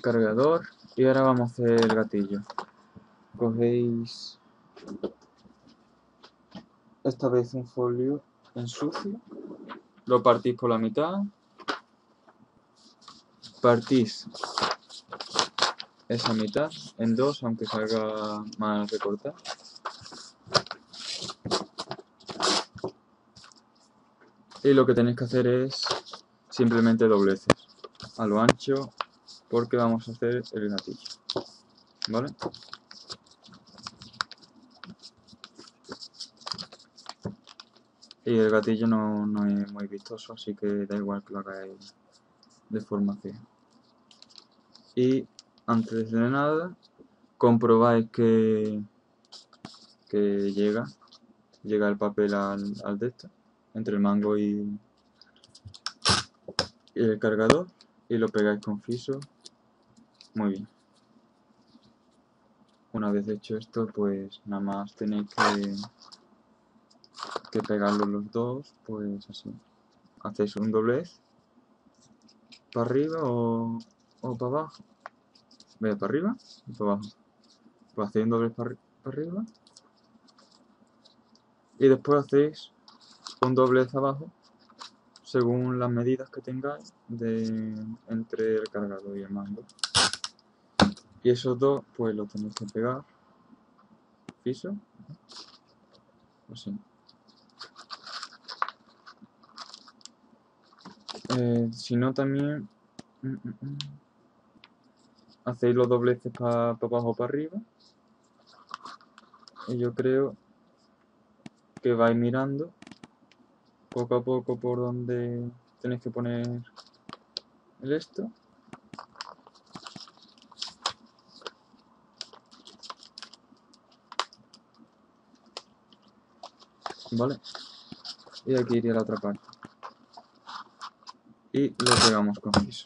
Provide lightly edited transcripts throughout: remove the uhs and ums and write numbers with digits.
cargador y ahora vamos a hacer el gatillo. Cogéis esta vez un folio en sucio, lo partís por la mitad, partís esa mitad en dos, aunque salga mal recortar. Y lo que tenéis que hacer es simplemente dobleces a lo ancho, porque vamos a hacer el gatillo, ¿vale? Y el gatillo no es muy vistoso, así que da igual que lo hagáis de forma fija. Y antes de nada, comprobáis que llega el papel al de esto, entre el mango y el cargador, y lo pegáis con fiso. Muy bien. Una vez hecho esto, pues nada más tenéis que pegarlos los dos, pues así. Hacéis un doblez para arriba o para abajo. Ve para arriba y para abajo. Pues hacéis un doblez para arriba y después hacéis un doblez abajo según las medidas que tengáis entre el cargador y el mango. Y esos dos pues los tenéis que pegar fiso, así. Si no, también hacéis los dobleces para abajo o para arriba, y yo creo que vais mirando poco a poco por donde tenéis que poner el esto. Vale, y aquí iría la otra parte y lo pegamos con fiso.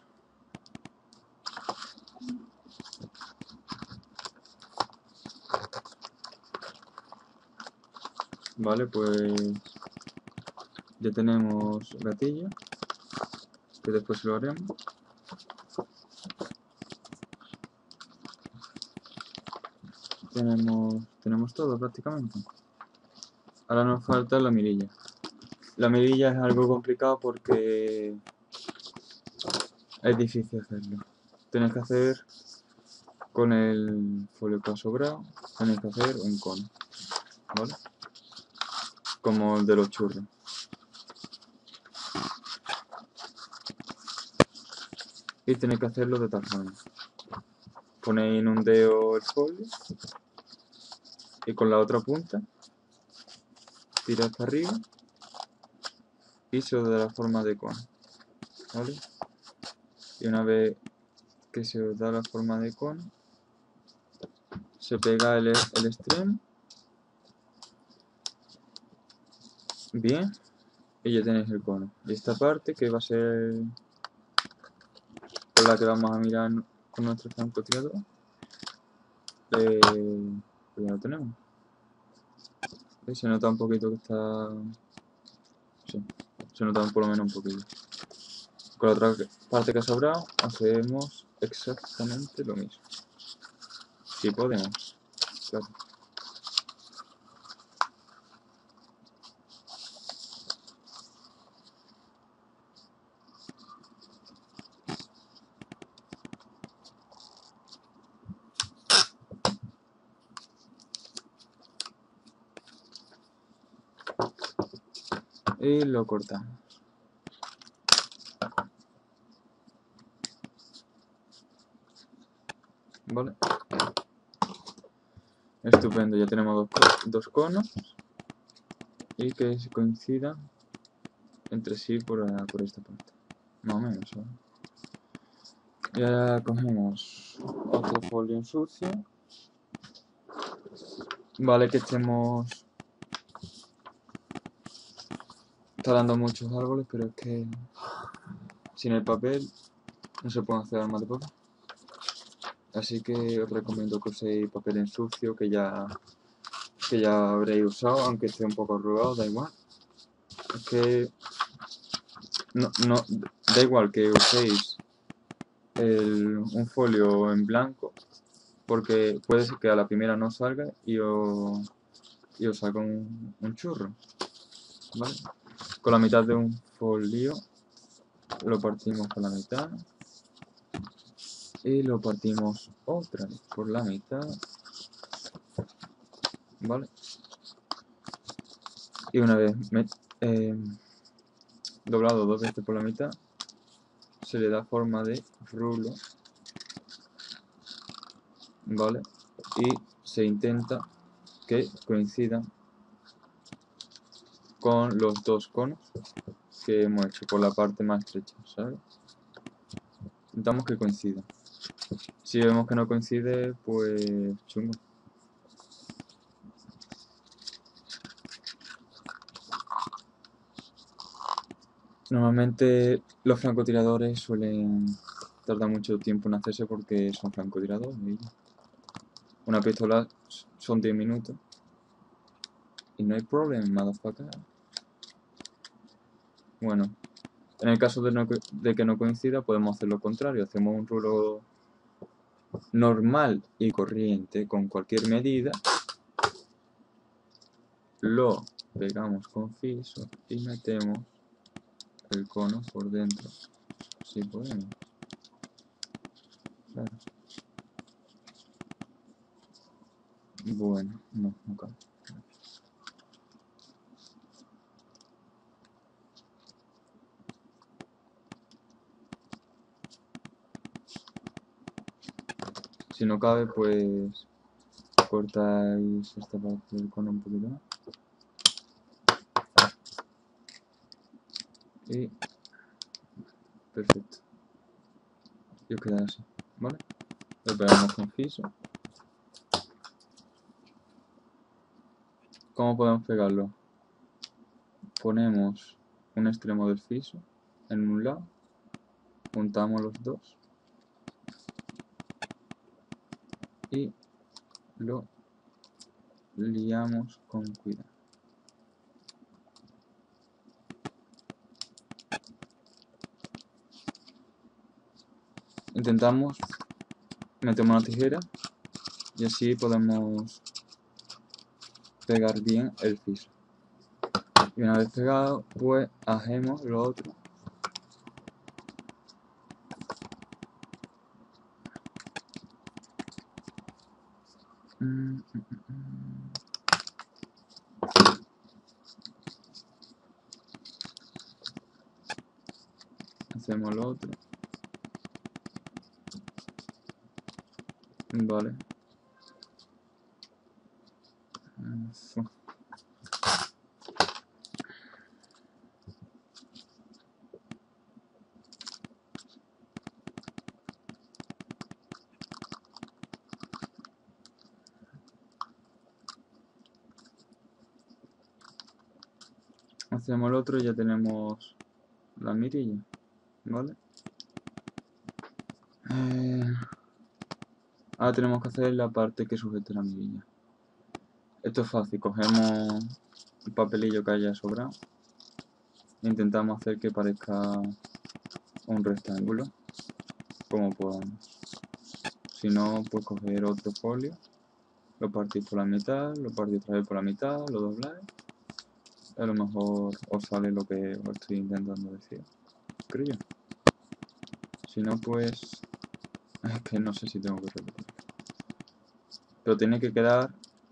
Vale, pues ya tenemos gatillo, que después lo haremos. Tenemos todo prácticamente. Ahora nos falta la mirilla. La mirilla es algo complicado porque es difícil hacerlo. Tenéis que hacer con el folio que ha sobrado, tenéis que hacer un cono, ¿vale? Como el de los churros. Y tenéis que hacerlo de tal forma. Ponéis en un dedo el folio y con la otra punta tirad para arriba y se os da la forma de cono, ¿vale? Y una vez que se os da la forma de cono, se pega el extremo, bien, y ya tenéis el cono. Y esta parte, que va a ser por la que vamos a mirar con nuestro francotirador, pues ya lo tenemos. ¿Veis? Se nota un poquito que está... Sí, se nota por lo menos un poquito. Con la otra parte que ha sobrado, hacemos exactamente lo mismo. Si podemos, claro. Y lo cortamos. ¿Vale? Estupendo, ya tenemos dos conos y que se coincidan entre sí por esta parte, más o menos, ¿vale? Y ahora cogemos otro folio en sucio, vale que estemos talando muchos árboles, pero es que sin el papel no se pueden hacer armas de papel. Así que os recomiendo que uséis papel en sucio que ya habréis usado, aunque esté un poco arrugado, da igual. Es que no da igual que uséis un folio en blanco, porque puede ser que a la primera no salga y os saca un churro, ¿vale? Con la mitad de un folio lo partimos por la mitad y lo partimos otra vez por la mitad, ¿vale? Y una vez doblado 2 veces por la mitad, se le da forma de rulo, ¿vale? Y se intenta que coincidan con los dos conos que hemos hecho por la parte más estrecha, ¿sabes? Intentamos que coincidan. Si vemos que no coincide, pues chungo. Normalmente los francotiradores suelen tardar mucho tiempo en hacerse porque son francotiradores. Una pistola son 10 minutos. Y no hay problema, motherfucker. Bueno, en el caso de que no coincida, podemos hacer lo contrario. Hacemos un rulo normal y corriente con cualquier medida. Lo pegamos con fiso y metemos el cono por dentro. Si podemos. Claro. Bueno, no cabe. Si no cabe, pues cortáis esta parte del cono un poquito más. Y perfecto. Y os queda así, ¿vale? Lo pegamos con fiso. ¿Cómo podemos pegarlo? Ponemos un extremo del fiso en un lado, juntamos los dos y lo liamos con cuidado. Intentamos, metemos una tijera y así podemos pegar bien el fiso. Y una vez pegado, pues hacemos lo otro. Hacemos lo otro. Vale. Eso. Hacemos el otro y ya tenemos la mirilla, ¿vale? Ahora tenemos que hacer la parte que sujete la mirilla. Esto es fácil, cogemos el papelillo que haya sobrado e intentamos hacer que parezca un rectángulo, como podamos. Si no, pues coger otro folio, lo partís por la mitad, lo partís otra vez por la mitad, lo dobláis. A lo mejor os sale lo que os estoy intentando decir, creo yo. Si no, pues es que no sé si tengo que repetir. Pero tiene que quedar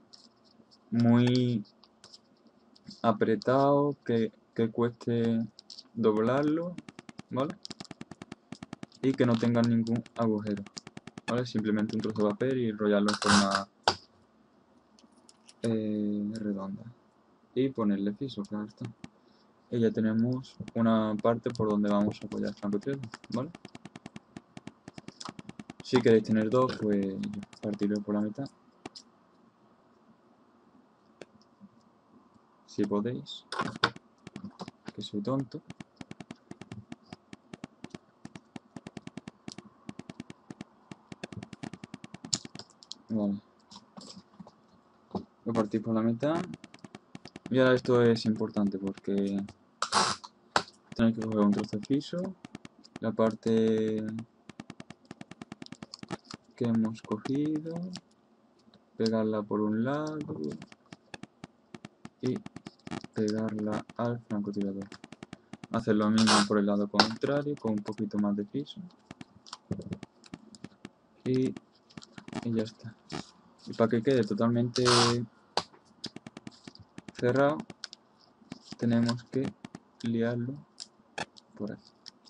muy apretado, que cueste doblarlo, ¿vale? Y que no tenga ningún agujero, ¿vale? Simplemente un trozo de papel y enrollarlo en forma redonda. Y ponerle fiso, claro está. Y ya tenemos una parte por donde vamos a apoyar el francotirador, ¿vale? Si queréis tener dos, pues partirlo por la mitad. Si podéis, que soy tonto. Vale. Lo partís por la mitad. Y ahora esto es importante porque tenéis que coger un trozo de fiso, la parte que hemos cogido, pegarla por un lado y pegarla al francotirador. Hacer lo mismo por el lado contrario con un poquito más de piso y ya está. Y para que quede totalmente cerrado tenemos que liarlo por aquí.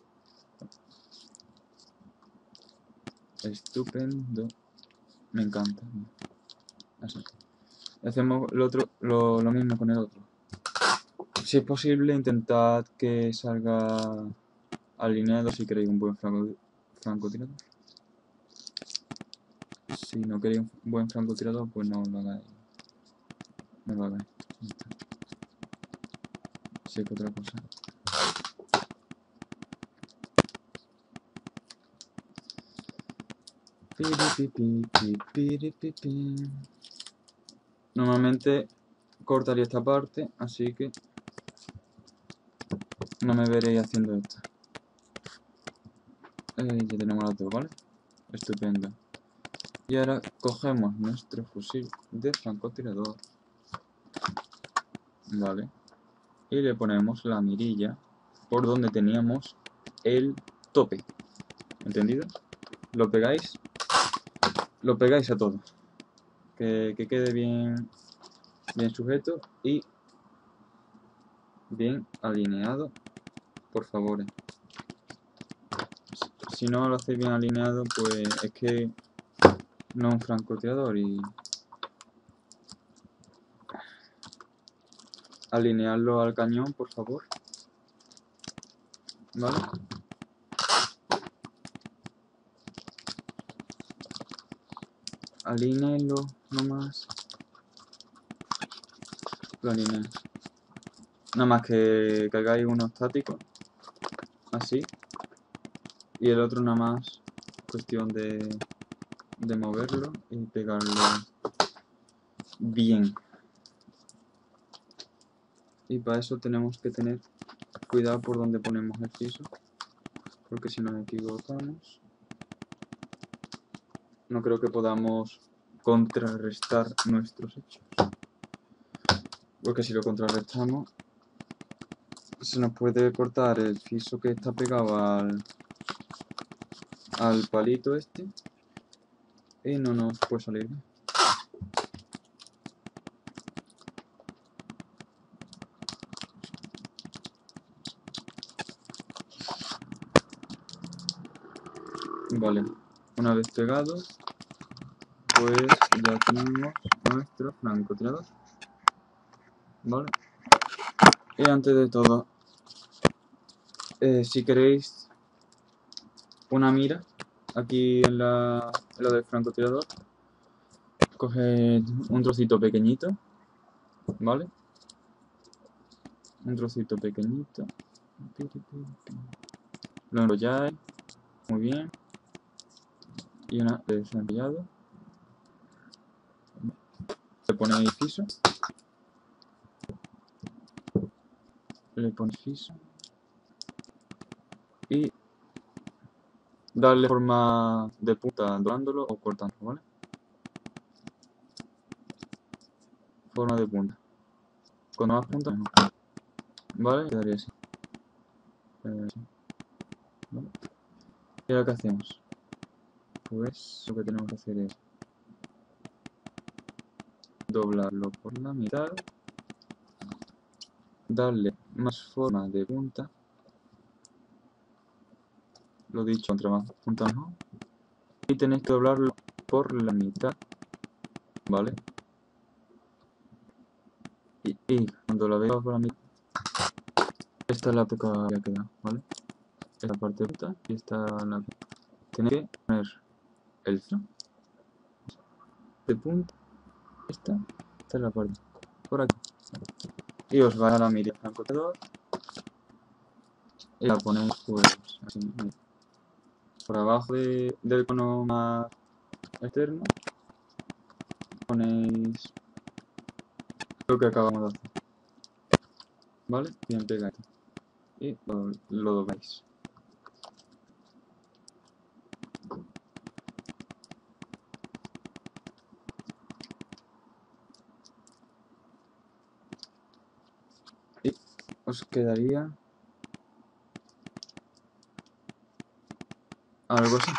Estupendo, me encanta. Así. Hacemos lo mismo con el otro. Si es posible, intentad que salga alineado si queréis un buen francotirador. Si no queréis un buen francotirador, pues no lo hagáis. No lo hagáis. Sí, que otra cosa. Normalmente cortaría esta parte, así que no me veréis haciendo esto. Ya tenemos las dos, ¿vale? Estupendo. Y ahora cogemos nuestro fusil de francotirador, ¿vale? Y le ponemos la mirilla por donde teníamos el tope. ¿Entendido? Lo pegáis a todo. Que quede bien sujeto y bien alineado, por favor. Si no lo hacéis bien alineado, pues es que no es un francotirador y alinearlo al cañón, por favor. ¿Vale? Alíneenlo nomás. Lo alineen. Nada más que hagáis uno estático, así, y el otro nada más cuestión de moverlo y pegarlo bien. Y para eso tenemos que tener cuidado por donde ponemos el piso, porque si nos equivocamos no creo que podamos contrarrestar nuestros hechos, porque si lo contrarrestamos se nos puede cortar el piso que está pegado al palito este y no nos puede salir bien. Vale, una vez pegado, pues ya tenemos nuestro francotirador. Vale, y antes de todo, si queréis una mira aquí en la del francotirador, coged un trocito pequeñito, ¿vale? Un trocito pequeñito, lo enrolláis muy bien y una vez enrollado le ponéis piso, y darle forma de punta dorándolo o cortando, ¿vale? Forma de punta. Cuando más punta, mejor. ¿Vale? Quedaría así. ¿Vale? ¿Y ahora qué hacemos? Pues lo que tenemos que hacer es doblarlo por la mitad, darle más forma de punta, lo dicho, entre más punta mejor, y tenéis que doblarlo por la mitad, ¿vale? Y cuando lo veáis por la mitad, esta es la que había quedado, ¿vale? Esta parte de punta y esta la que tenéis que poner el zoom de punta, esta es la parte, por aquí, y os va a la mirilla francotirador y la ponéis pues así, por abajo del cono más externo ponéis lo que acabamos de hacer, ¿vale? Bien pegadito y lo dobláis. os quedaría algo así.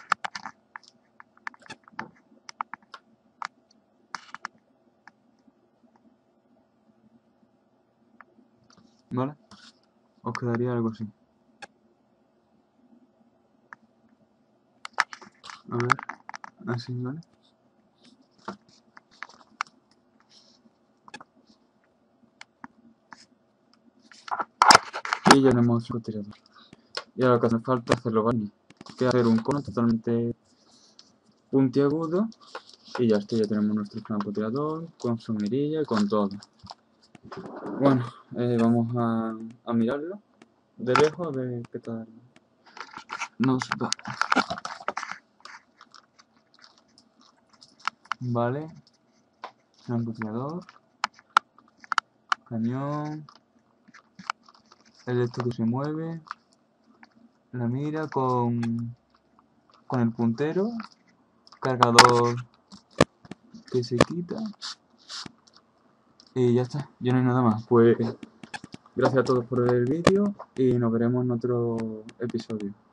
¿Vale? Os quedaría algo así. A ver, así, ¿vale? Y ya tenemos el tirador. Y ahora lo que hace falta es hacerlo vaina, que hacer un cono totalmente puntiagudo. Y ya está, ya tenemos nuestro francotirador con su mirilla y con todo. Bueno, vamos a mirarlo de lejos a ver qué tal nos va. Vale, francotirador, cañón, el esto que se mueve, la mira con el puntero, cargador que se quita y ya está, ya no hay nada más. Pues gracias a todos por ver el vídeo y nos veremos en otro episodio.